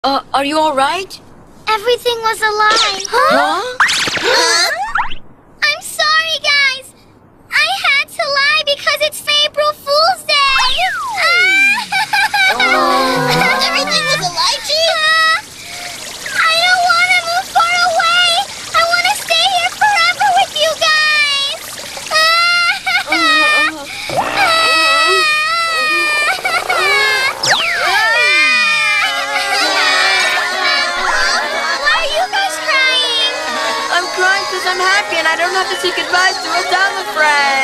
Are you all right? Everything was a lie. Huh? I'm sorry, guys. I had to lie because it's April Fool's Day. Everything was a lie, Chief? I don't want to move far away. I want to stay here forever with you guys. Why are you guys crying? I'm crying because I'm happy and I don't have to say goodbye to a thousand friends.